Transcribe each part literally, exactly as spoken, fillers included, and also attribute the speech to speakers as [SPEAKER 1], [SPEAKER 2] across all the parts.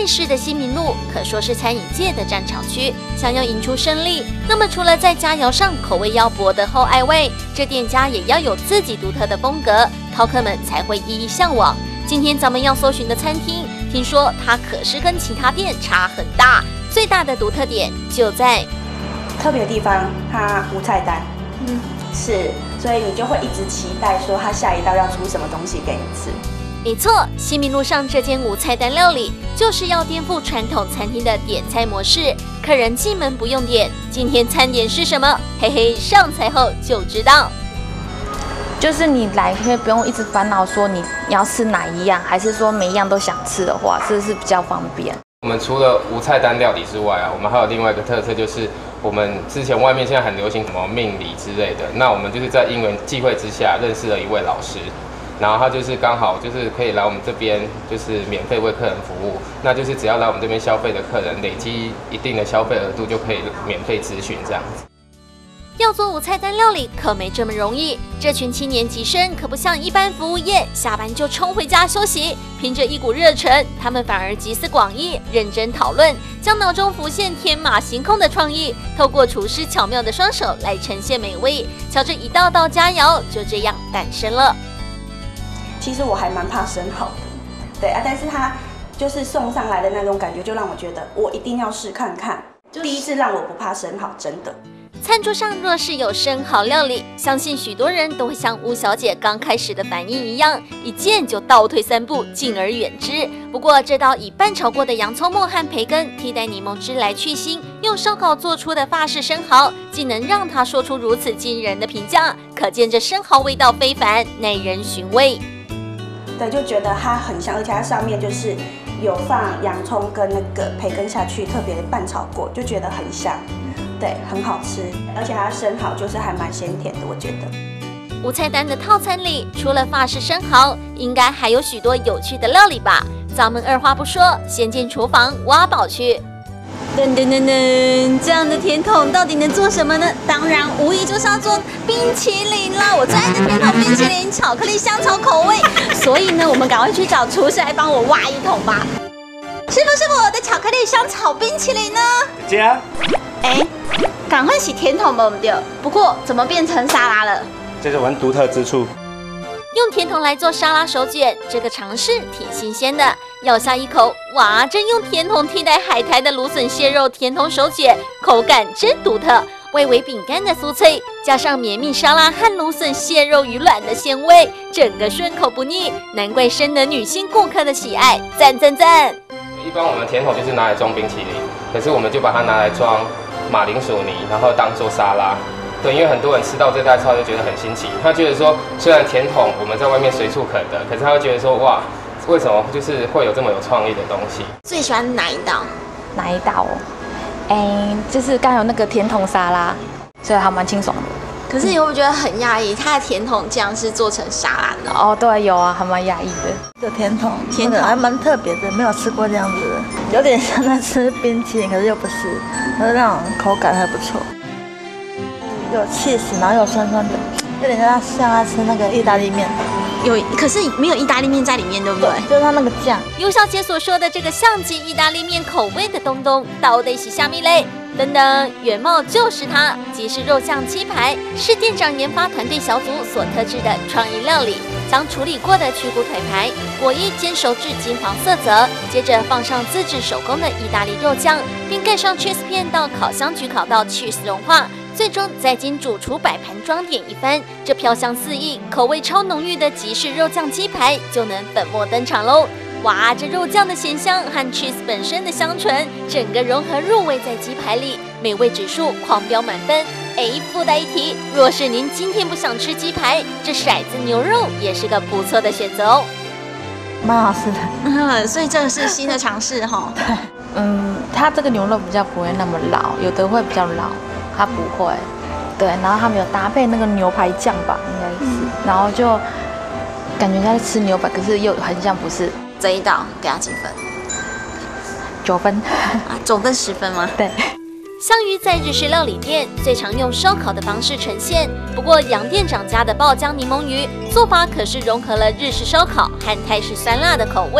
[SPEAKER 1] 市的西明路可说是餐饮界的战场区，想要赢出胜利，那么除了在佳肴上口味要博得厚爱味，这店家也要有自己独特的风格，饕客们才会一一向往。今天咱们要搜寻的餐厅，听说它可是跟其他店差很大，最大的独特点就在
[SPEAKER 2] 特别的地方，它无菜单，嗯，是，所以你就会一直期待说它下一道要出什么东西给你吃。
[SPEAKER 1] 没错，西明路上这间无菜单料理就是要颠覆传统餐厅的点菜模式，客人进门不用点，今天餐点是什么？嘿嘿，上菜后就知道。
[SPEAKER 3] 就是你来可以不用一直烦恼说你你要吃哪一样，还是说每一样都想吃的话，这是比较方便。
[SPEAKER 4] 我们除了无菜单料理之外啊，我们还有另外一个特色，就是我们之前外面现在很流行什么命理之类的，那我们就是在因缘际会之下认识了一位老师。然后他就是刚好就是可以来我们这边，就是免费为客人服务。那就是只要来我们这边消费的客人，累积一定的消费额度，就可以免费咨询这样子。
[SPEAKER 1] 要做无菜单料理可没这么容易，这群七年级生可不像一般服务业，下班就冲回家休息。凭着一股热忱，他们反而集思广益，认真讨论，将脑中浮现天马行空的创意，透过厨师巧妙的双手来呈现美味。瞧这一道道佳肴就这样诞生了。
[SPEAKER 2] 其实我还蛮怕生蚝的，对啊，但是它就是送上来的那种感觉，就让我觉得我一定要试看看。第一次让我不怕生蚝，真的。
[SPEAKER 1] 餐桌上若是有生蚝料理，相信许多人都会像吴小姐刚开始的反应一样，一见就倒退三步，敬而远之。不过这道以半炒过的洋葱末和培根替代柠檬汁来去腥，用烧烤做出的法式生蚝，竟能让她说出如此惊人的评价，可见这生蚝味道非凡，耐人寻味。
[SPEAKER 2] 对，就觉得它很香，而且它上面就是有放洋葱跟那个培根下去，特别拌炒过，就觉得很香。对，很好吃，而且它生蚝就是还蛮鲜甜的，我觉得。
[SPEAKER 1] 无菜单的套餐里，除了法式生蚝，应该还有许多有趣的料理吧？咱们二话不说，先进厨房挖宝去。
[SPEAKER 5] 噔噔噔噔，这样的甜筒到底能做什么呢？当然，无疑就是要做冰淇淋啦！我最爱的甜筒冰淇淋，巧克力香草口味。所以呢，我们赶快去找厨师来帮我挖一桶吧。师傅，师傅，我的巧克力香草冰淇淋呢？
[SPEAKER 6] 姐啊，
[SPEAKER 5] 哎，赶快洗甜筒吧，我们丢。不过怎么变成沙拉了？
[SPEAKER 6] 这是我们独特之处。
[SPEAKER 1] 用甜筒来做沙拉手卷，这个尝试挺新鲜的。咬下一口，哇，这用甜筒替代海苔的芦笋蟹肉甜筒手卷，口感真独特，外围饼干的酥脆，加上绵密沙拉和芦笋蟹肉鱼卵的鲜味，整个顺口不腻，难怪深得女性顾客的喜爱，赞赞赞！
[SPEAKER 4] 一般我们甜筒就是拿来装冰淇淋，可是我们就把它拿来装马铃薯泥，然后当做沙拉。对，因为很多人吃到这道菜就觉得很新奇，他觉得说，虽然甜筒我们在外面随处可得，可是他会觉得说，哇，为什么就是会有这么有创意的东西？
[SPEAKER 5] 最喜欢哪一道？
[SPEAKER 3] 哪一道哦？哎，就是刚有那个甜筒沙拉，所以还蛮清爽的。
[SPEAKER 5] 可是你会不会觉得很讶异，它的甜筒竟然是做成沙拉的？
[SPEAKER 3] 哦，对，有啊，还蛮讶异的。
[SPEAKER 7] 这个甜筒，
[SPEAKER 5] 甜筒
[SPEAKER 7] 还蛮特别的，没有吃过这样子的，有点像在吃冰淇淋，可是又不是，可是那种口感还不错。有cheese，然后有酸酸的，有点像像在吃那个意大利面。
[SPEAKER 5] 有，可是没有意大利面在里面，对不对？
[SPEAKER 7] 就是它那个酱。
[SPEAKER 1] 尤小姐所说的这个像极意大利面口味的东东，到底是虾米嘞？等等，原貌就是它，即是肉酱鸡排，是店长研发团队小组所特制的创意料理。将处理过的去骨腿排果衣煎熟至金黄色泽，接着放上自制手工的意大利肉酱，并盖上 cheese 片到烤箱焗烤到 cheese 融化。最终再经主厨摆盘装点一番，这飘香四溢、口味超浓郁的吉士肉酱鸡排就能粉墨登场喽！哇，这肉酱的咸香和 cheese 本身的香醇，整个融合入味在鸡排里，美味指数狂飙满分。哎，附带一提，若是您今天不想吃鸡排，这骰子牛肉也是个不错的选择哦。
[SPEAKER 7] 蛮好吃的，
[SPEAKER 5] 嗯，所以这个是新的尝试哈。
[SPEAKER 3] 对，嗯，它这个牛肉比较不会那么老，有的会比较老。它不会，对，然后他们有搭配那个牛排酱吧，应该是，嗯、然后就感觉在吃牛排，可是又很像不是。
[SPEAKER 5] 这一道给他几分？
[SPEAKER 3] 九分。
[SPEAKER 5] 啊，总分十分吗？
[SPEAKER 3] 对。
[SPEAKER 1] 香鱼在日式料理店最常用烧烤的方式呈现，不过杨店长家的爆浆柠檬鱼做法可是融合了日式烧烤和泰式酸辣的口味。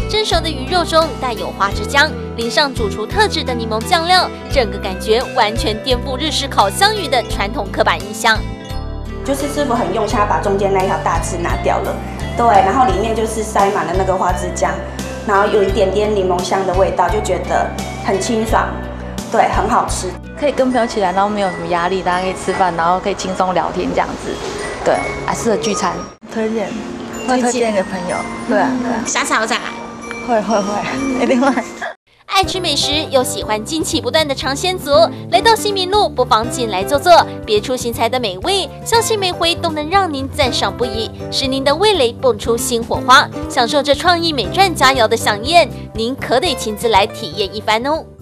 [SPEAKER 1] 蒸熟的鱼肉中带有花枝浆，淋上主厨特制的柠檬酱料，整个感觉完全颠覆日式烤香鱼的传统刻板印象。
[SPEAKER 2] 就是师傅很用心，他把中间那一条大刺拿掉了，对，然后里面就是塞满了那个花枝浆，然后有一点点柠檬香的味道，就觉得很清爽，对，很好吃。
[SPEAKER 3] 可以跟朋友起来，然后没有什么压力，大家可以吃饭，然后可以轻松聊天这样子，对，还适合聚餐。
[SPEAKER 7] 推荐，会推荐给朋友。对啊，对啊，
[SPEAKER 5] 下次还要再来。
[SPEAKER 7] 会会会，一定会。
[SPEAKER 1] 爱吃美食又喜欢惊奇不断的尝鲜族，来到新民路不妨进来坐坐，别出心裁的美味，相信每回都能让您赞赏不已，使您的味蕾蹦出新火花，享受这创意美馔佳肴的飨宴，您可得亲自来体验一番哦。